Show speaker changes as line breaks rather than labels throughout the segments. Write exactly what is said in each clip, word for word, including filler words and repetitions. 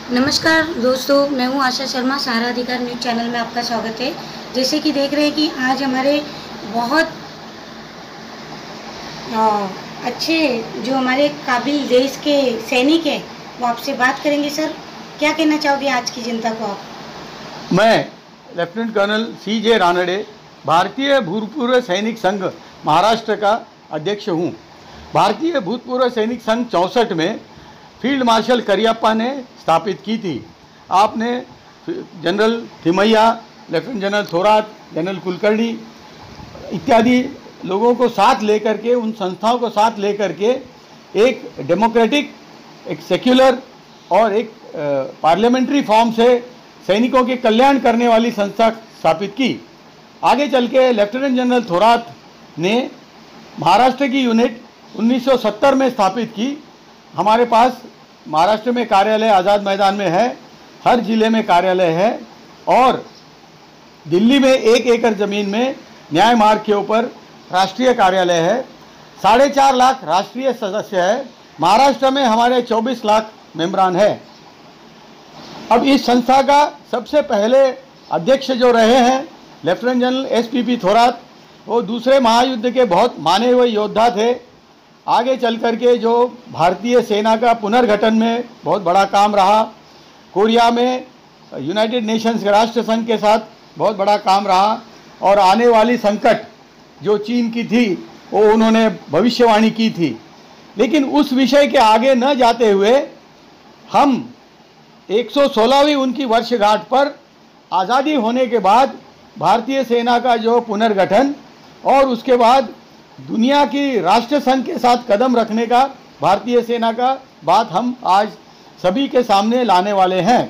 नमस्कार दोस्तों, मैं हूँ आशा शर्मा। सहारा अधिकार न्यूज़ चैनल में आपका स्वागत है। जैसे कि देख रहे हैं कि आज हमारे बहुत आ, अच्छे जो हमारे काबिल देश के सैनिक हैं वो आपसे बात करेंगे। सर, क्या कहना चाहोगे आज की जनता को आप?
मैं lieutenant colonel C J Ranade, भारतीय भूतपूर्व सैनिक संघ महाराष्ट्र का अध्यक्ष हूँ। भारतीय भूतपूर्व सैनिक संघ चौंसठ में फील्ड मार्शल करियप्पा ने स्थापित की थी। आपने general Thimayya, lieutenant general Thorat, general Kulkarni इत्यादि लोगों को साथ लेकर के, उन संस्थाओं को साथ लेकर के एक डेमोक्रेटिक, एक सेक्युलर और एक पार्लियामेंट्री फॉर्म से सैनिकों के कल्याण करने वाली संस्था स्थापित की। आगे चल के लेफ्टिनेंट जनरल थोरात ने महाराष्ट्र की यूनिट उन्नीस सौ सत्तर में स्थापित की। हमारे पास महाराष्ट्र में कार्यालय आज़ाद मैदान में है, हर जिले में कार्यालय है और दिल्ली में एक एकड़ ज़मीन में न्याय मार्ग के ऊपर राष्ट्रीय कार्यालय है। साढ़े चार लाख राष्ट्रीय सदस्य है। महाराष्ट्र में हमारे चौबीस लाख मेम्बरान है। अब इस संस्था का सबसे पहले अध्यक्ष जो रहे हैं lieutenant general S P P Thorat, वो दूसरे महायुद्ध के बहुत माने हुए योद्धा थे। आगे चल कर के जो भारतीय सेना का पुनर्गठन में बहुत बड़ा काम रहा, कोरिया में यूनाइटेड नेशंस के राष्ट्र संघ के साथ बहुत बड़ा काम रहा और आने वाली संकट जो चीन की थी वो उन्होंने भविष्यवाणी की थी। लेकिन उस विषय के आगे न जाते हुए हम एक सौ सोलहवीं उनकी वर्षगांठ पर आज़ादी होने के बाद भारतीय सेना का जो पुनर्गठन और उसके बाद दुनिया की राष्ट्र संघ के साथ कदम रखने का भारतीय सेना का बात हम आज सभी के सामने लाने वाले हैं।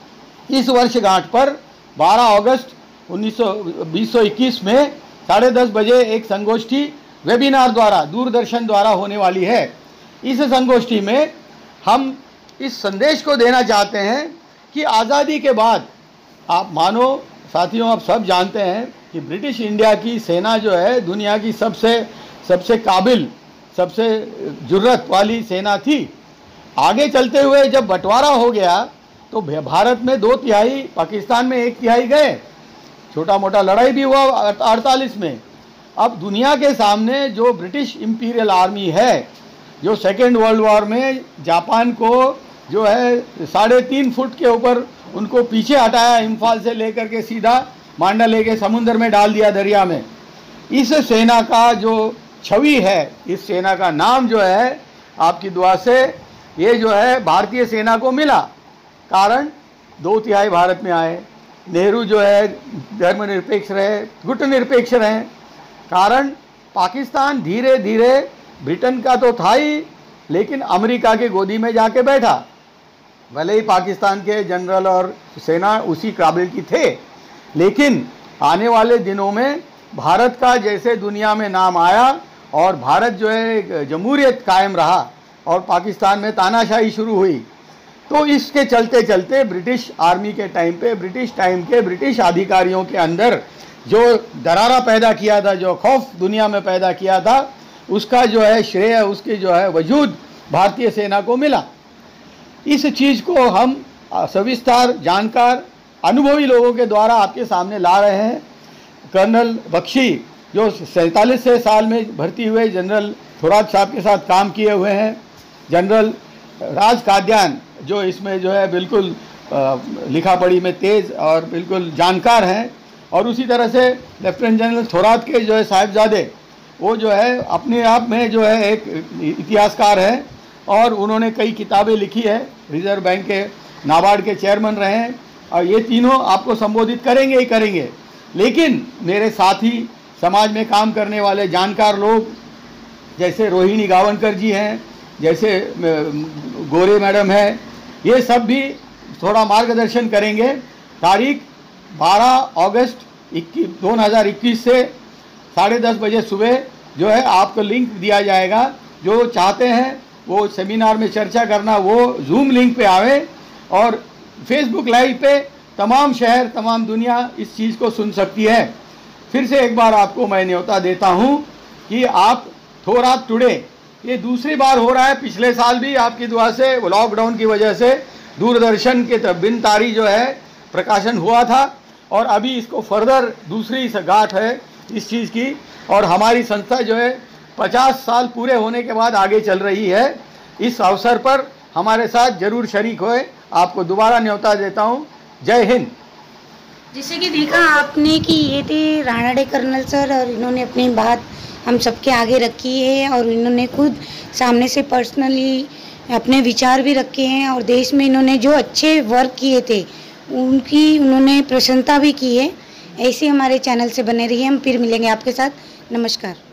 इस वर्षगांठ पर बारह अगस्त उन्नीस सौ बीस सौ इक्कीस में साढ़े दस बजे एक संगोष्ठी वेबिनार द्वारा, दूरदर्शन द्वारा होने वाली है। इस संगोष्ठी में हम इस संदेश को देना चाहते हैं कि आज़ादी के बाद, आप मानो साथियों, आप सब जानते हैं कि ब्रिटिश इंडिया की सेना जो है दुनिया की सबसे सबसे काबिल, सबसे जुर्रत वाली सेना थी। आगे चलते हुए जब बंटवारा हो गया तो भारत में दो तिहाई, पाकिस्तान में एक तिहाई गए। छोटा मोटा लड़ाई भी हुआ अड़तालीस में। अब दुनिया के सामने जो ब्रिटिश इंपीरियल आर्मी है, जो सेकेंड वर्ल्ड वॉर में जापान को जो है साढ़े तीन फुट के ऊपर उनको पीछे हटाया, इम्फाल से लेकर के सीधा मांडा लेके समुद्र में डाल दिया, दरिया में। इस सेना का जो छवि है, इस सेना का नाम जो है आपकी दुआ से ये जो है भारतीय सेना को मिला। कारण दो तिहाई भारत में आए, नेहरू जो है धर्मनिरपेक्ष रहे, गुटनिरपेक्ष रहे। कारण पाकिस्तान धीरे धीरे ब्रिटेन का तो था ही, लेकिन अमेरिका के गोदी में जाके बैठा। भले ही पाकिस्तान के जनरल और सेना उसी काबिल की थे, लेकिन आने वाले दिनों में भारत का जैसे दुनिया में नाम आया और भारत जो है एक जमहूरियत कायम रहा और पाकिस्तान में तानाशाही शुरू हुई, तो इसके चलते चलते ब्रिटिश आर्मी के टाइम पे, ब्रिटिश टाइम के ब्रिटिश अधिकारियों के अंदर जो दरारा पैदा किया था, जो खौफ दुनिया में पैदा किया था, उसका जो है श्रेय, उसकी जो है वजूद भारतीय सेना को मिला। इस चीज़ को हम सविस्तार, जानकार, अनुभवी लोगों के द्वारा आपके सामने ला रहे हैं। कर्नल बख्शी जो सैंतालीस से साल में भर्ती हुए जनरल थोरात साहब के साथ काम किए हुए हैं, जनरल राज काद्यान जो इसमें जो है बिल्कुल लिखा पढ़ी में तेज़ और बिल्कुल जानकार हैं, और उसी तरह से लेफ्टिनेंट जनरल थोरात के जो है साहिबजादे, वो जो है अपने आप में जो है एक इतिहासकार हैं और उन्होंने कई किताबें लिखी है, रिजर्व बैंक के, नाबार्ड के चेयरमैन रहे हैं, और ये तीनों आपको संबोधित करेंगे ही करेंगे। लेकिन मेरे साथी, समाज में काम करने वाले जानकार लोग जैसे रोहिणी गावनकर जी हैं, जैसे गोरे मैडम है, ये सब भी थोड़ा मार्गदर्शन करेंगे। तारीख बारह अगस्त दो हज़ार इक्कीस से साढ़े दस बजे सुबह जो है आपको लिंक दिया जाएगा। जो चाहते हैं वो सेमिनार में चर्चा करना, वो जूम लिंक पे आवे और फेसबुक लाइव पे तमाम शहर, तमाम दुनिया इस चीज़ को सुन सकती है। फिर से एक बार आपको मैं न्योता देता हूँ कि आप थोरात टुडे, ये दूसरी बार हो रहा है। पिछले साल भी आपकी दुआ से, लॉकडाउन की वजह से दूरदर्शन के त- बिन तारी जो है प्रकाशन हुआ था, और अभी इसको फर्दर दूसरी गांठ है इस चीज़ की, और हमारी संस्था जो है पचास साल पूरे होने के बाद आगे चल रही है। इस अवसर पर हमारे साथ जरूर शरीक होए। आपको दोबारा न्योता देता हूँ। जय हिंद।
जैसे कि देखा आपने कि ये थे रानडे कर्नल सर, और इन्होंने अपनी बात हम सबके आगे रखी है, और इन्होंने खुद सामने से पर्सनली अपने विचार भी रखे हैं, और देश में इन्होंने जो अच्छे वर्क किए थे उनकी उन्होंने प्रशंसा भी की है। ऐसे हमारे चैनल से बने रहिए। हम फिर मिलेंगे आपके साथ। नमस्कार।